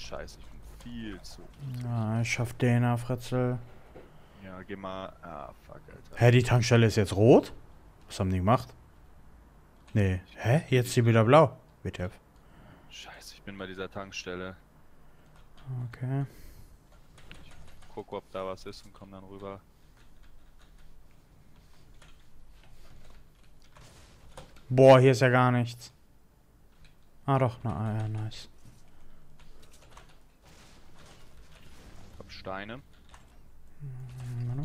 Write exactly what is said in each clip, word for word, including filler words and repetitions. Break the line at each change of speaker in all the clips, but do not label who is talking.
scheiße, ich bin viel zu.
Ja, ich schaff den auf, Fritzel.
Ja, geh mal. Ah, fuck, Alter.
Hä, die Tankstelle ist jetzt rot? Was haben die gemacht? Nee. Hä? Jetzt ist sie wieder blau. W T F.
Scheiße, ich bin bei dieser Tankstelle.
Okay.
Guck, ob da was ist und komm dann rüber.
Boah, hier ist ja gar nichts. Ah doch, na, ah, ja, nice.
Ich hab Steine.
Mhm.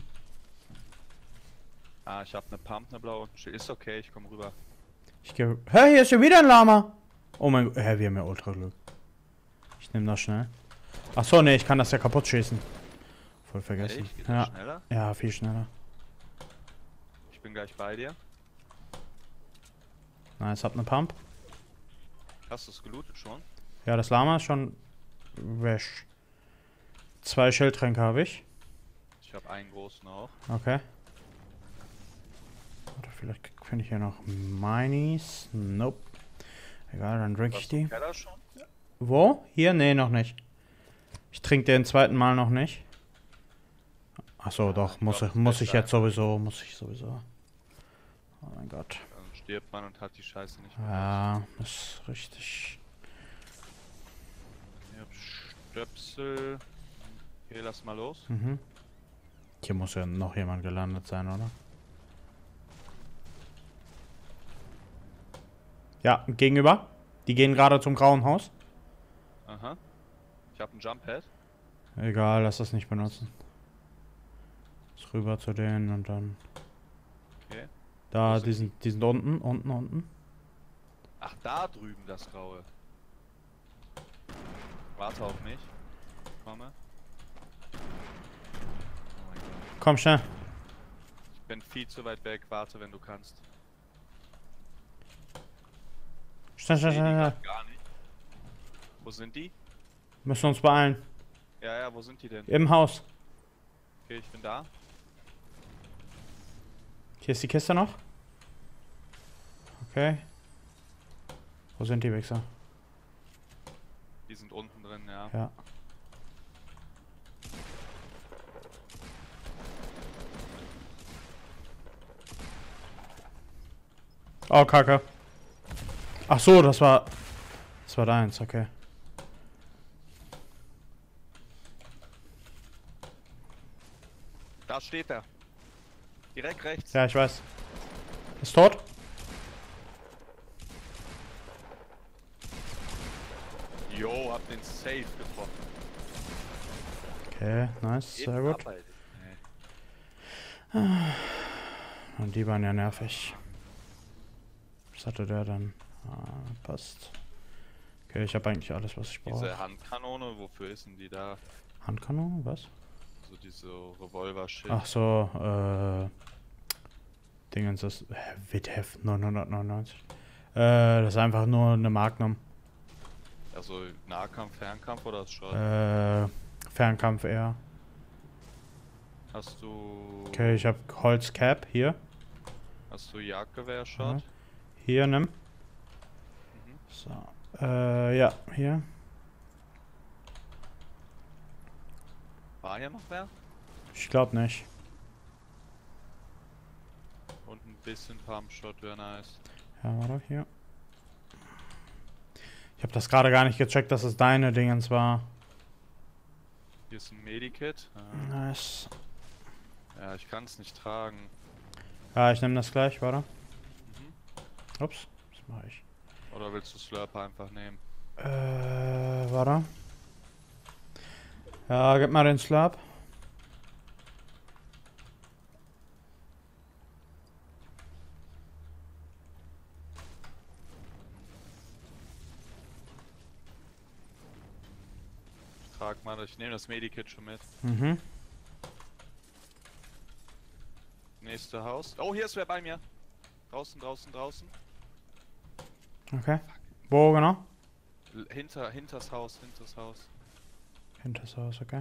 Ah, ich hab ne Pump, ne blaue. Ist okay, ich komm rüber.
Ich geh. Hä, hier ist schon wieder ein Lama. Oh mein Gott. Hä, wir haben ja ultra Glück. Ich nehme das schnell. Achso, ne, ich kann das ja kaputt schießen. Voll vergessen.
Echt? Geht
Ja.
das schneller?
Ja, viel schneller.
Ich bin gleich bei dir.
Nice, hab ne Pump.
Hast du es gelootet schon?
Ja, das Lama ist schon wäsch. Zwei Schildtränke habe ich.
Ich habe einen großen auch.
Okay. Oder vielleicht finde ich hier noch Minis. Nope. Egal, dann drink ich
Hast du
die.
im Keller schon?
Wo? Hier? Nee, noch nicht. Ich trinke den zweiten Mal noch nicht. Achso, doch, muss
glaub,
ich,
das
muss
Beste
ich jetzt
einfach.
sowieso, muss ich sowieso. Oh mein Gott.
Dann stirbt man und hat die Scheiße nicht mehr.
Ja, ist richtig.
Ich hab Stöpsel. Okay, lass mal los.
Mhm. Hier muss ja noch jemand gelandet sein, oder? Ja, gegenüber. Die gehen gerade zum grauen Haus.
Aha. Ich hab ein Jump Pad.
Egal, lass das nicht benutzen. Jetzt rüber zu denen und dann.
Okay.
Da,
Wo
die
sind
sind, die sind unten, unten, unten.
Ach, da drüben das Graue. Warte auf mich. Komme. Oh mein Gott.
Komm schnell.
Ich bin viel zu weit weg. Warte, wenn du kannst.
Schnell, schnell,
Nee,
schnell,
die
schnell.
grad gar nicht. Wo sind die?
Müssen uns beeilen.
Ja, ja, wo sind die denn?
Im Haus.
Okay, ich bin da.
Hier ist die Kiste noch. Okay. Wo sind die Wichser?
Die sind unten drin, ja.
Ja. Oh, Kacke. Ach so, das war... Das war deins, okay.
Da steht er. Direkt rechts.
Ja, ich weiß. Ist tot?
Jo, hab den safe getroffen.
Okay, nice, sehr gut.
Ab, Alter. Nee.
Und die waren ja nervig. Was hatte der dann? Ah, passt. Okay, ich habe eigentlich alles, was ich brauche.
Diese Handkanone, wofür ist denn die da?
Handkanone, was?
So diese Revolver-Shit.
Ach so, äh... Dingens, das... W T F neunhundertneunundneunzig. Äh, das ist einfach nur eine Magnum.
Also Nahkampf, Fernkampf oder ist Schrott?
Äh, Fernkampf eher.
Hast du...
Okay, ich habe Holzcap hier.
Hast du Jagdgewehr-Shot?
Hier, nimm.
Mhm.
So, äh, ja, hier.
War hier noch wer?
Ich glaube nicht.
Und ein bisschen Pump-Shot wäre nice.
Ja, warte, hier. Ich habe das gerade gar nicht gecheckt, dass es deine Dingens war.
Hier ist ein Medikit. Ah.
Nice.
Ja, ich kann es nicht tragen.
Ja, ich nehme das gleich, warte.
Mhm.
Ups, was mache ich?
Oder willst du Slurper einfach nehmen?
Äh, warte. Ja, gib mal den Slab.
Ich trag mal, ich nehme das Medikit schon mit.
Mhm.
Nächste Haus. Oh, hier ist wer bei mir. Draußen, draußen, draußen.
Okay. Wo genau?
L hinter, hinters Haus, hinters Haus.
Hinter das Haus, okay.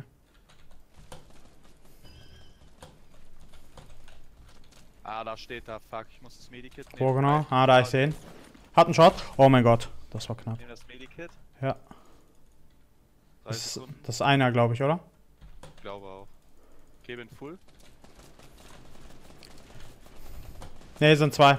Ah, da steht da. Fuck, ich muss das Medikit nehmen.
Wo genau?
Nein,
Ah, da ich sehe ihn. Hat einen Shot. Oh mein Gott, das war knapp.
Nehm das Medikit.
Ja.
Drei
Das,
Sekunden.
das ist einer, glaube ich, oder?
Ich glaube auch. Okay, bin full.
Ne, sind zwei.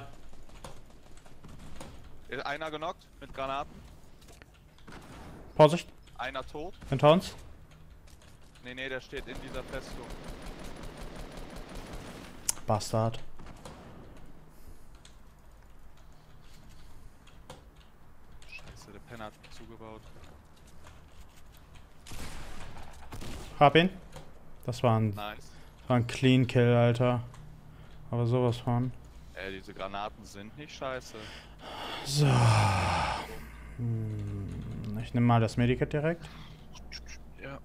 Ist einer genockt mit Granaten.
Vorsicht,
Einer tot.
hinter uns.
Nee, nee, der steht in dieser Festung.
Bastard.
Scheiße, der Penner hat zugebaut.
Hab ihn. Das war ein,
Nice.
war ein Clean Kill, Alter. Aber sowas von.
Ey, diese Granaten sind nicht scheiße.
So. Hm, ich nehme mal das Medikit direkt.
Ja.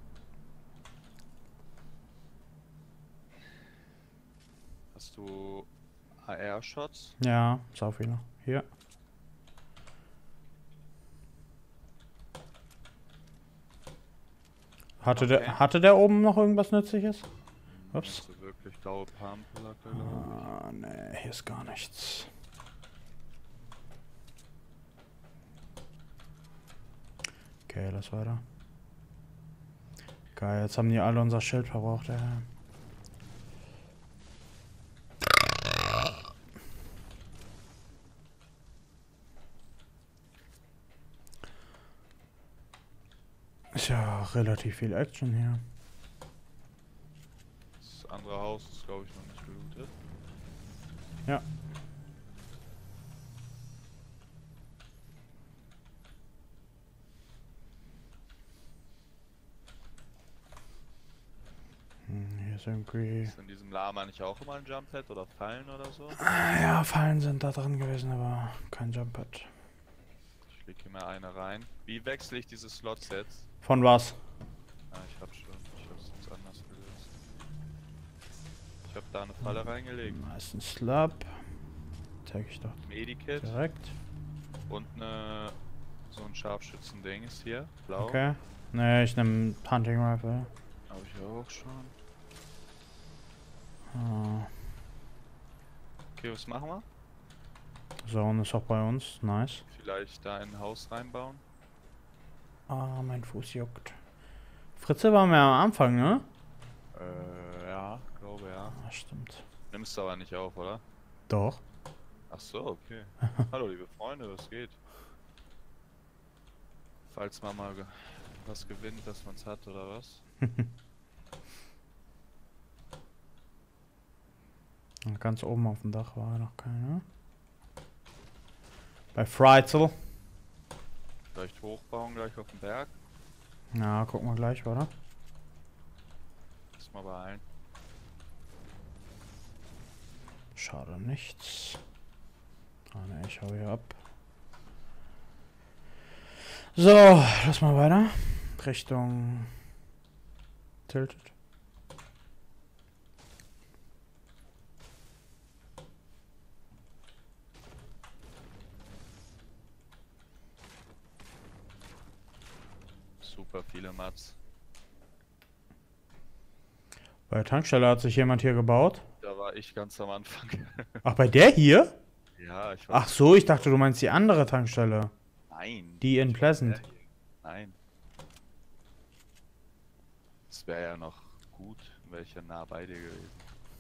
Hast du A R-Shots?
Ja, sau viele. Hier. Hatte,
Okay.
der, hatte der oben noch irgendwas Nützliches? Ups.
Nicht so wirklich blaue Pamplacke, glaube
Ah, ne, hier ist gar nichts. Okay, lass weiter. Geil, jetzt haben die alle unser Schild verbraucht, ey. Ist ja relativ viel Action hier.
ich. Das andere Haus ist, glaube ich, noch nicht gelootet.
Ja. Hm, hier ist irgendwie...
Ist in diesem Lama nicht auch immer ein Jump Pad oder Fallen oder so?
Ah, ja, Fallen sind da drin gewesen, aber kein Jump Pad.
Ich leg hier mal eine rein. Wie wechsle ich diese Slots jetzt?
Von was?
Ah, ich hab schon. Ich hab's jetzt anders gelöst. Ich hab da eine Falle reingelegt.
Meistens Slab. Zeig ich doch
Medikit
direkt.
und eine, so ein Scharfschützending ist hier. Blau.
Okay. Ne, ich nehme Hunting Rifle.
Hab ich auch schon.
Ah,
Okay, was machen wir?
Zone ist auch bei uns. Nice.
Vielleicht da in ein Haus reinbauen?
Ah, mein Fuß juckt. Fritze waren wir am Anfang, ne?
Äh, ja, glaube ja.
Ah, stimmt.
Nimmst du aber nicht auf, oder?
Doch.
Ach so, okay. Hallo, liebe Freunde, was geht? Falls man mal ge was gewinnt, dass man's hat, oder was?
Ganz oben auf dem Dach war noch keiner. Bei Freitzel.
Vielleicht hochbauen gleich auf den Berg.
Ja, gucken wir gleich, oder?
Lass mal beeilen.
Schade, nichts. Ah ne, ich hau hier ab. So, lass mal weiter. Richtung Tilted.
Super viele Mats.
Bei der Tankstelle hat sich jemand hier gebaut.
Da war ich ganz am Anfang.
Ach, bei der hier?
Ja, ich weiß.
Ach so, ich dachte, du meinst die andere Tankstelle.
Nein.
Die in
ich
Pleasant.
weiß, wer hier- Nein. Es wäre ja noch gut, welcher nah bei dir gewesen.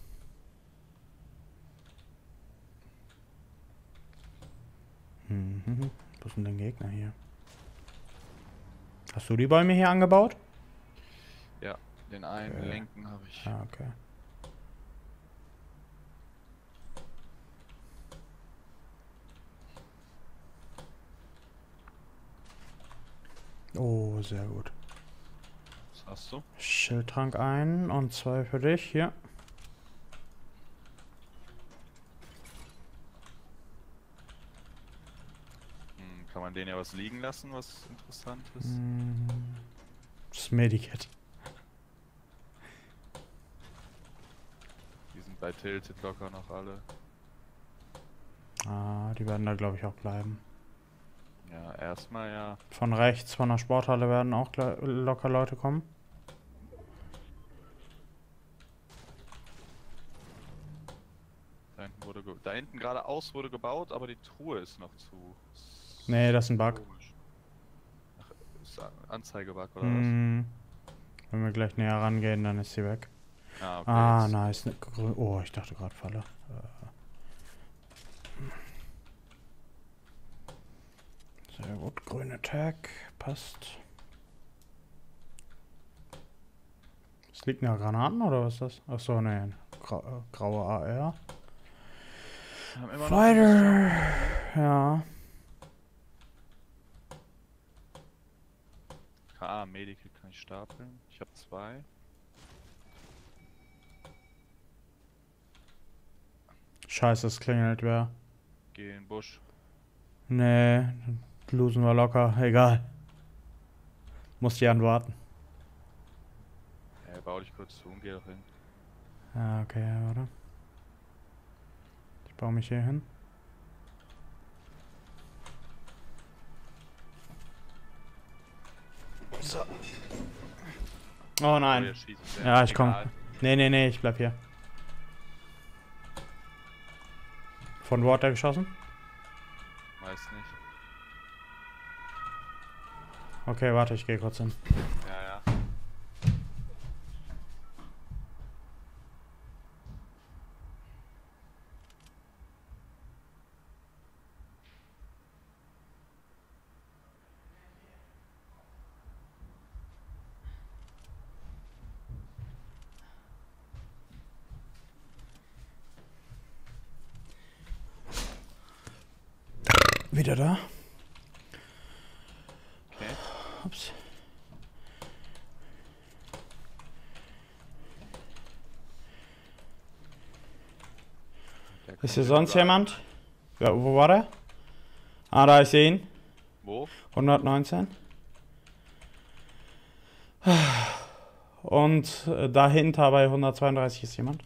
Mhm. Wo ist denn der Gegner hier? Hast du die Bäume hier angebaut?
Ja, den einen
Okay.
linken habe ich.
Ah, okay. Oh, sehr gut.
Was hast du?
Schildtrank ein und zwei für dich, hier.
Hm, kann man den ja was liegen lassen, was interessant ist?
Mm, Das Medikit.
Die sind bei Tilted locker noch alle.
Ah, die werden da, glaube ich, auch bleiben.
Ja, erstmal ja.
Von rechts, von der Sporthalle werden auch gl- locker Leute kommen.
Da hinten wurde ge da hinten geradeaus wurde gebaut, aber die Truhe ist noch zu.
Nee, das ist ein Bug.
Komisch. Ach, Anzeigebug oder
Hm. Wenn wir gleich näher rangehen, dann ist sie weg.
was? Ah, okay.
Ah,
jetzt-
nice. Ne, grün- Oh, ich dachte gerade Falle. Äh. Sehr gut. Grüne Tag. Passt. Es liegt nach Granaten oder was ist das? Achso, ne. Grau, äh, graue A R.
Wir haben immer noch
Fighter. Ja.
K A, Medical kann ich stapeln. Ich habe zwei.
Scheiße, es klingelt wer.
Geh in den Busch.
Nee, losen wir locker. Egal. Muss die antworten.
Ey, bau dich kurz zu und geh doch hin.
Ah, okay, ja, warte. Ich baue mich hier hin. So. Oh
Oh,
nein.
der schießt sehr.
Ja, ich komm.
Egal.
Nee, nee, nee, ich bleib hier. Von wo hat er geschossen?
Weiß nicht.
Okay, warte, ich gehe kurz hin.
Ja, ja.
Wieder da?
Okay.
Ups.
Der
Ist
kommt
hier
wieder
sonst
überall.
jemand? Ja, wo war der? Ah, da ist ihn.
Wo?
hundertneunzehn. Und äh, dahinter bei hundertzweiunddreißig ist jemand.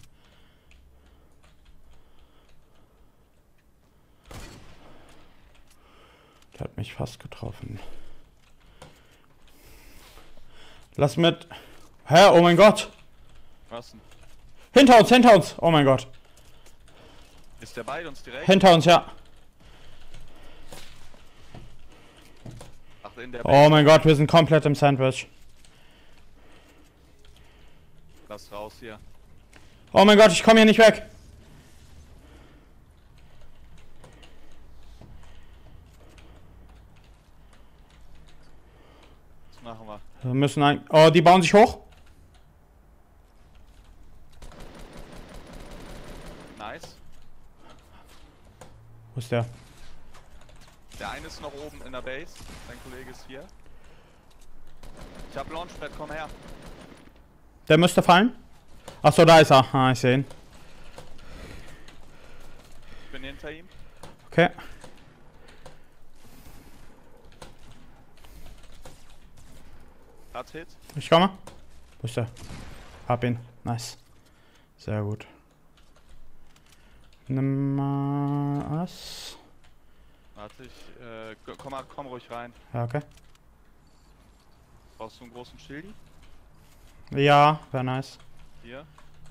Der hat mich fast getroffen. Lass mit. Hä? Oh mein Gott!
Was denn?
Hinter uns, hinter uns! Oh mein Gott!
Ist der bei uns direkt?
Hinter uns, ja.
Ach, in der
Oh mein Gott, wir sind komplett im Sandwich.
Lass raus hier.
Oh mein Gott, ich komme hier nicht weg.
Was machen wir?
Wir müssen ein. Oh, die bauen sich hoch.
Nice.
Wo ist der?
Der eine ist noch oben in der Base. Dein Kollege ist hier. Ich hab Launchpad, komm her.
Der müsste fallen. Achso, da ist er. Ah, ich sehe ihn.
Ich bin hinter ihm.
Okay.
Hat Hit.
Ich komme. Wo ist der? Hab ihn. Nice. Sehr gut. Nimm mal was.
Warte, ich, äh, g- komm mal, komm ruhig rein.
Ja, okay.
Brauchst du einen großen Schildi?
Ja, wäre nice.
Hier.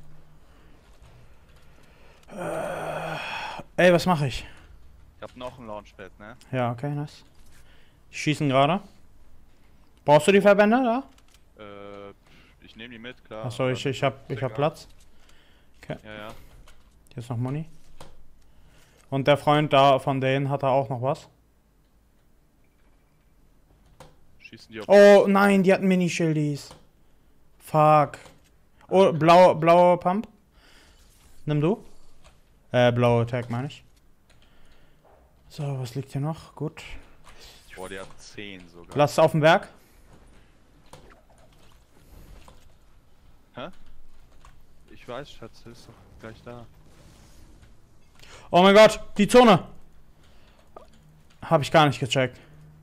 Ey, was mache ich?
Ich hab noch ein Launchpad, ne?
Ja, okay, nice. Die schießen gerade. Brauchst du die Verbände da?
Äh, ich nehme die mit, klar.
Achso,
aber
ich, ich hab, ich hab
egal.
Platz.
Ja, ja.
Hier ist noch Money. Und der Freund da von denen hat da auch noch was.
Schießen die auf.
Oh nein, die hatten Mini-Schildis. Fuck. Oh, blaue, blaue Pump. Nimm du. Äh, blaue Tag meine ich. So, was liegt hier noch? Gut.
Boah, der hat zehn sogar.
Lass auf den Berg.
Hä? Ich weiß, Schatz, ist doch gleich da.
Oh mein Gott, die Zone. Hab ich gar nicht gecheckt.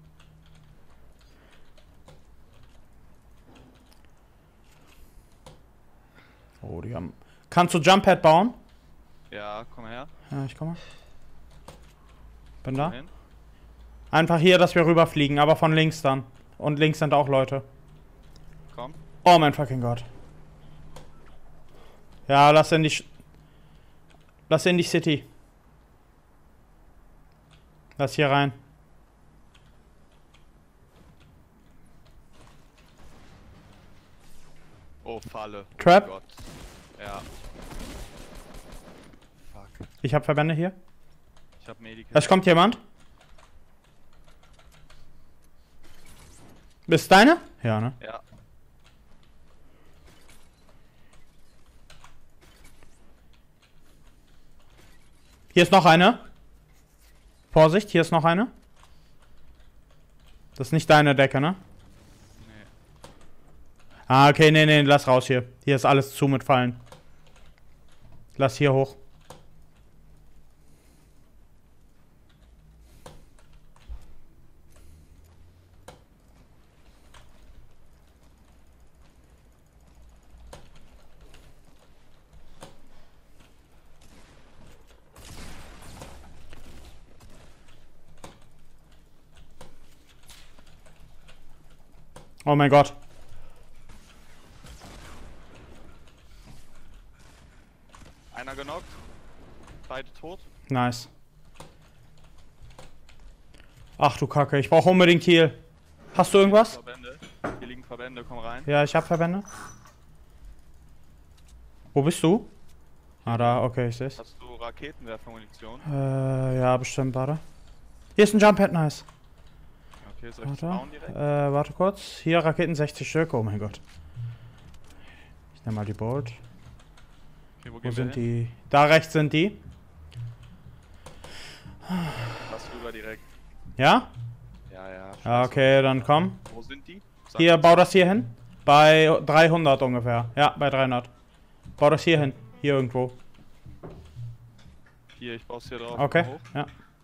Oh, die haben... Kannst du Jump Pad bauen?
Ja, komm her.
Ja, ich komme. Bin da.
Hin.
Einfach hier, dass wir rüberfliegen, aber von links dann. Und links sind auch Leute.
Komm.
Oh mein fucking Gott. Ja, lass in die... Sch lass in die City. Lass hier rein.
Oh, Falle.
Trap?
Oh Gott. Ja. Fuck.
Ich hab Verbände hier.
Ich hab Medikit.
Es kommt jemand. Bist deine? Ja, ne?
Ja.
Hier ist noch eine. Vorsicht, hier ist noch eine. Das ist nicht deine Decke, ne?
Nee.
Ah, okay, nee, nee, lass raus hier. Hier ist alles zu mit Fallen. Lass hier hoch. Oh mein Gott.
Einer genockt. Beide tot.
Nice. Ach du Kacke, ich brauche unbedingt Heal. Hast du irgendwas?
Verbände. Hier liegen Verbände, komm rein.
Ja, ich hab Verbände. Wo bist du? Ah, da, okay, ich seh's.
Hast du Raketenwerfermunition?
Äh, ja, bestimmt, warte. Hier ist ein Jump Pad, nice.
Okay, soll ich das
Warte,
bauen direkt?
äh, warte kurz. Hier Raketen sechzig Stück, oh mein Gott. Ich nehme mal die Bolt.
Okay, wo,
Wo
gehen wir
sind
hin?
die? Da rechts sind die.
Lass rüber direkt.
Ja?
Ja, ja.
Ah,
scheiß
okay, dann komm.
drauf. Wo sind die? Sag
Hier,
mal.
bau das hier hin. Bei dreihundert ungefähr. Ja, bei dreihundert. Bau das hier hin. Hier irgendwo.
Hier, ich baue hier drauf.
Okay,
Hoch.
ja.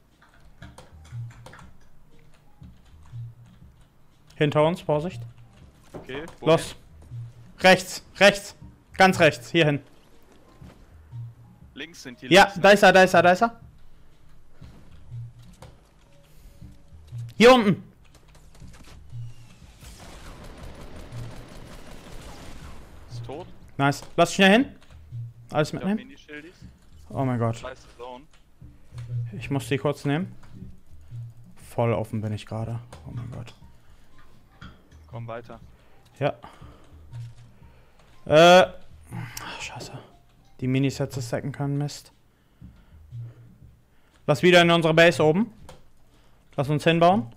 Hinter uns, Vorsicht.
Okay, wohin?
Los. Rechts, rechts. Ganz rechts, hier hin.
Links sind die.
Ja,
links,
da ist er, da ist er, da ist er. Hier unten.
Ist tot.
Nice. Lass schnell hin. Alles
Ich hab
mitnehmen.
Mini-Schildis.
Oh mein Gott.
Scheiße, Zone.
Ich muss die kurz nehmen. Voll offen bin ich gerade. Oh mein Gott.
Komm weiter.
Ja. Äh. Ach, scheiße. Die Minisets stacken können, Mist. Lass wieder in unsere Base oben. Lass uns hinbauen.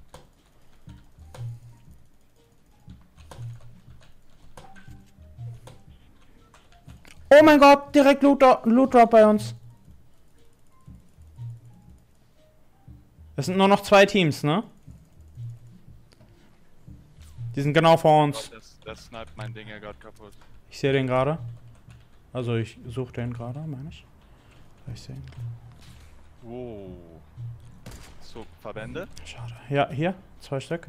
Oh mein Gott, direkt Loot, Loot Drop bei uns. Es sind nur noch zwei Teams, ne? Die sind genau vor uns.
Gott, das, das sniped mein Ding ja gerade kaputt.
Ich sehe den gerade. Also ich suche den gerade, meine ich. Ich sehe ihn.
Wow. So, Verbände.
Schade. Ja, hier. Zwei Stück.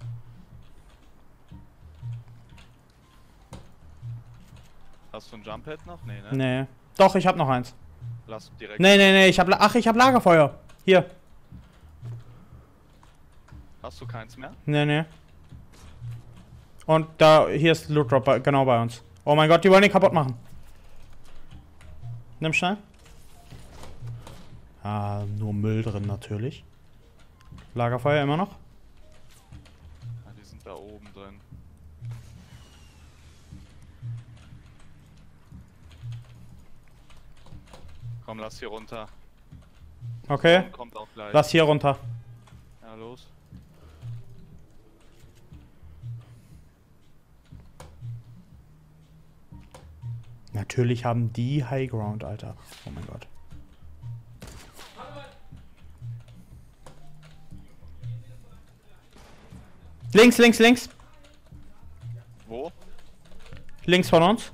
Hast du ein Jump Pad noch? Nee, ne?
Nee. Doch, ich habe noch eins.
Lass direkt.
Nee, nee, nee. Ich hab, La- Ach, ich habe Lagerfeuer. Hier.
Hast du keins mehr?
Nee, nee. Und da, hier ist Loot Drop bei, genau bei uns. Oh mein Gott, die wollen ihn kaputt machen. Nimm schnell. Ah, nur Müll drin natürlich. Lagerfeuer immer noch.
Ah, die sind da oben drin. Komm, lass hier runter.
Okay.
Zone kommt auch gleich.
Lass hier runter.
Ja, los.
Natürlich haben die High Ground, Alter. Oh mein Gott. Links, links, links.
Wo?
Links von uns.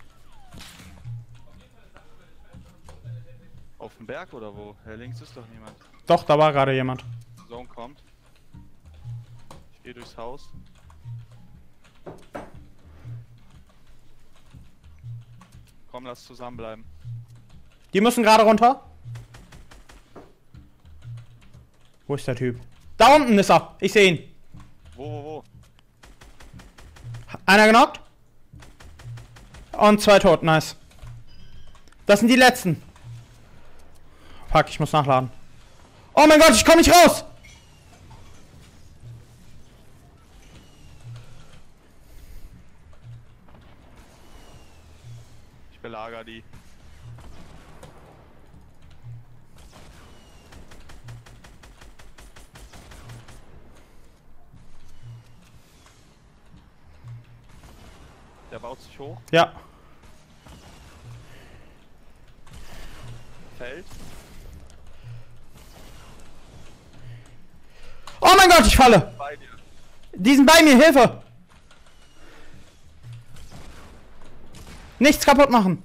Auf dem Berg oder wo? Ja, links ist doch niemand.
Doch, da war gerade jemand.
Zone kommt. Ich gehe durchs Haus. Komm, lass zusammenbleiben.
Die müssen gerade runter. Wo ist der Typ? Da unten ist er. Ich sehe ihn.
Wo, wo, wo?
Einer genockt. Und zwei tot. Nice. Das sind die letzten. Fuck, ich muss nachladen. Oh mein Gott, ich komme nicht raus.
Ich belager die. Der baut sich hoch.
Ja.
Fällt.
Oh mein Gott, ich falle!
Bei dir.
Die sind bei mir, Hilfe! Nichts kaputt machen!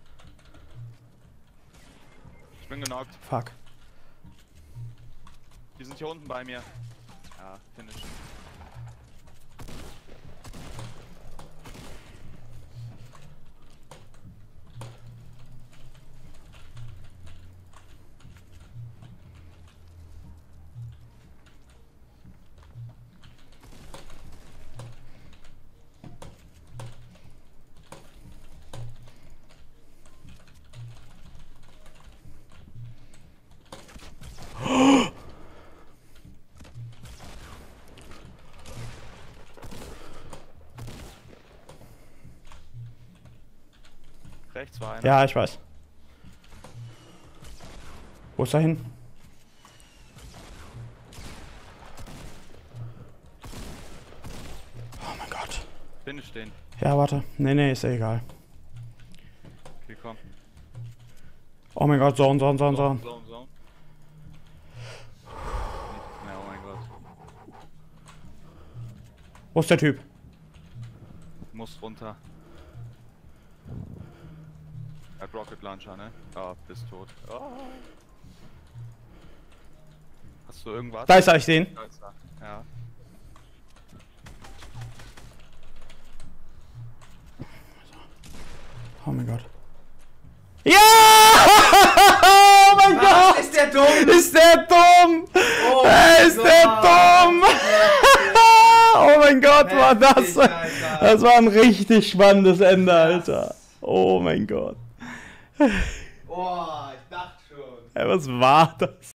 Ich bin genockt.
Fuck.
Die sind hier unten bei mir. Ja, finish. Rechts war einer.
Ja, ich weiß. Wo ist er hin? Oh mein Gott.
Finish den.
Ja, warte. Nee, nee, ist ja egal.
Okay, komm.
Oh mein Gott, Zone, Zone, Zone, Zone.
Zone, Zone. Ja, oh mein Gott.
Wo ist der Typ?
Muss runter. Er hat Rocket Launcher, ne? Ah, bist tot. Oh. Hast du irgendwas?
Da ist er, ich sehe ihn.
Da ist er. Ja.
Oh mein Gott. Ja! Oh mein
Was?
Gott!
Ist der dumm?
Ist der dumm?
Oh
Äh, ist
mein
der
Gott.
dumm? Oh mein Gott, war das.
Heftig, Alter.
Das war ein richtig spannendes Ende, Alter. Oh mein Gott.
Oh, ich dachte schon.
Ey, was war das?